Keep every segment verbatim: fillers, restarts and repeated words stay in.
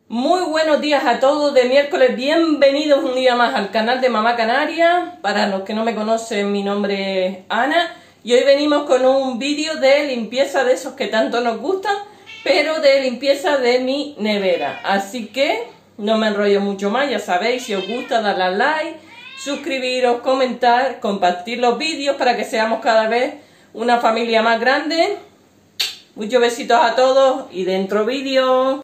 Muy buenos días a todos de miércoles, bienvenidos un día más al canal de Mamá Canaria. Para los que no me conocen, mi nombre es Ana y hoy venimos con un vídeo de limpieza de esos que tanto nos gustan, pero de limpieza de mi nevera. Así que no me enrollo mucho más, ya sabéis, si os gusta darle al like, suscribiros, comentar, compartir los vídeos para que seamos cada vez una familia más grande. Muchos besitos a todos y dentro vídeo.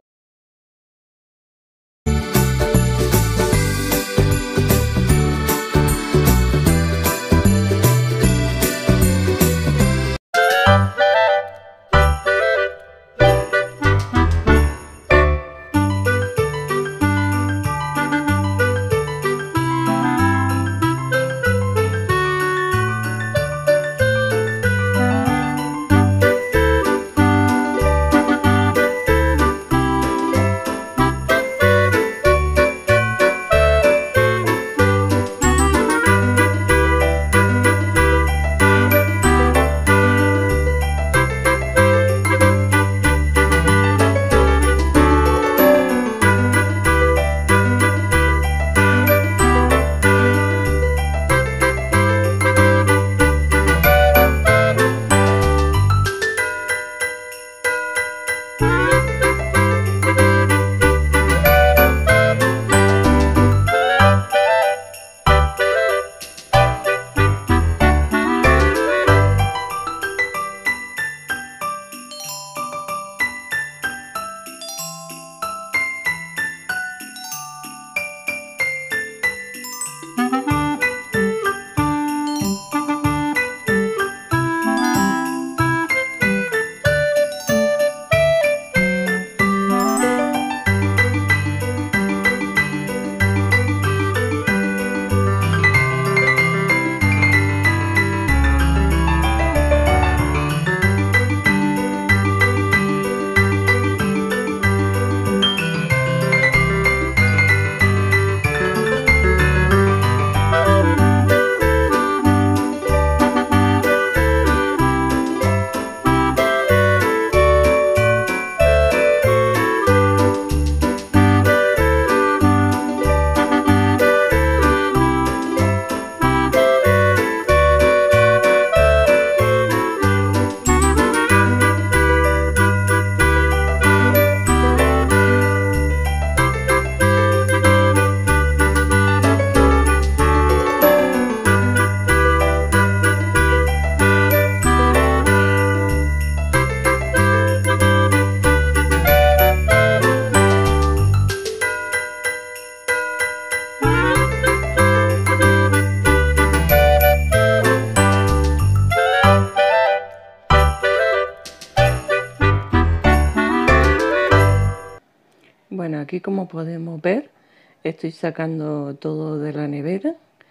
Bueno, aquí como podemos ver, estoy sacando todo de la nevera.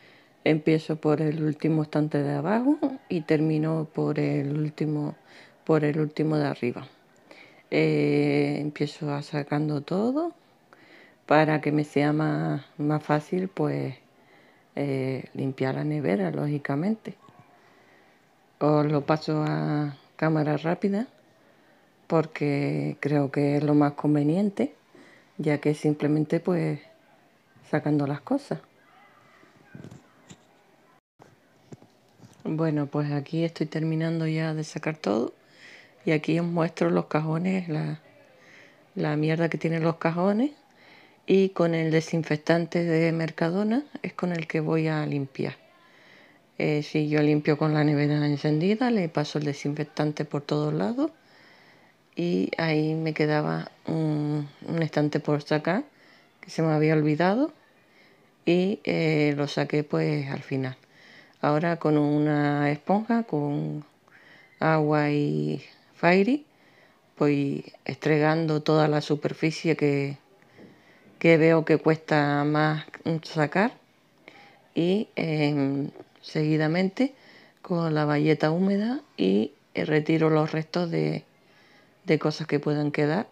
Empiezo por el último estante de abajo y termino por el último, por el último de arriba. Eh, empiezo a sacando todo para que me sea más, más fácil pues eh, limpiar la nevera, lógicamente. Os lo paso a cámara rápida porque creo que es lo más conveniente, ya que simplemente pues sacando las cosas. Bueno, pues aquí estoy terminando ya de sacar todo y aquí os muestro los cajones, la, la mierda que tienen los cajones, y con el desinfectante de Mercadona es con el que voy a limpiar. Eh, si yo limpio con la nevera encendida, le paso el desinfectante por todos lados y ahí me quedaba un, un estante por sacar que se me había olvidado y eh, lo saqué pues al final. Ahora con una esponja, con agua y Fairy, voy estregando toda la superficie que, que veo que cuesta más sacar y eh, seguidamente con la bayeta húmeda y eh, retiro los restos de, de cosas que puedan quedar.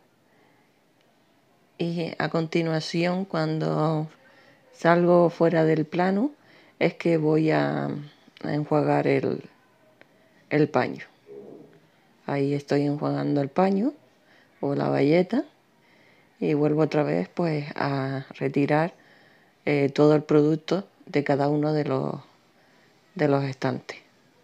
Y a continuación, cuando salgo fuera del plano, es que voy a, a enjuagar el, el paño. Ahí estoy enjuagando el paño o la bayeta y vuelvo otra vez pues a retirar eh, todo el producto de cada uno de los, de los estantes.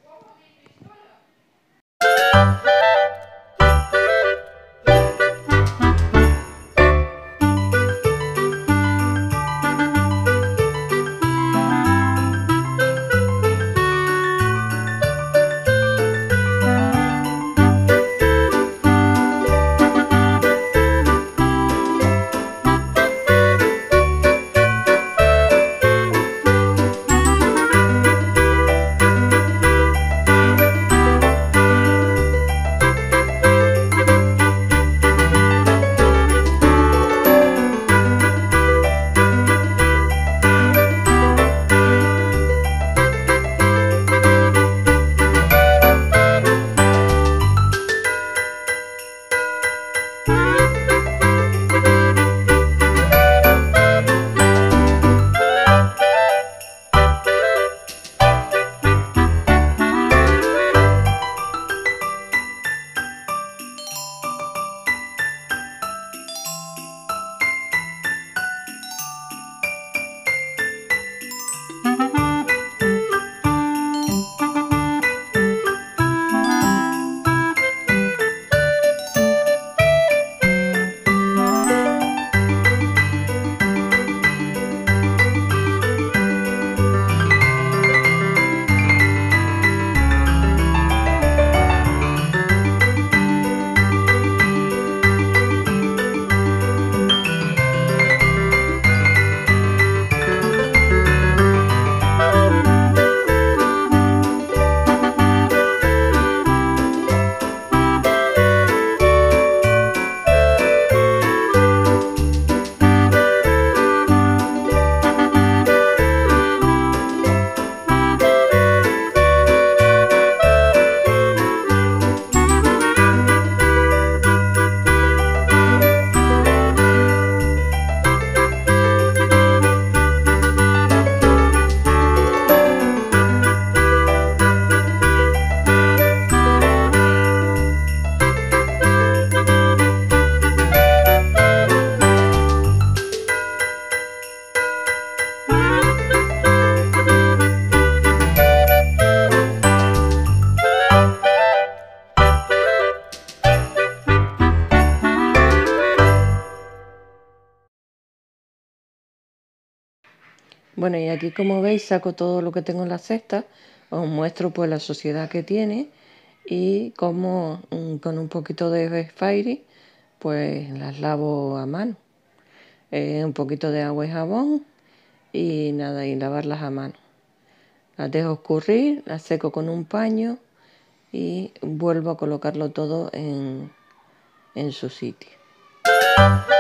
Bueno, y aquí como veis saco todo lo que tengo en la cesta, os muestro pues la suciedad que tiene y cómo mm, con un poquito de Fairy pues las lavo a mano. Eh, un poquito de agua y jabón y nada, y lavarlas a mano. Las dejo escurrir, las seco con un paño y vuelvo a colocarlo todo en, en su sitio.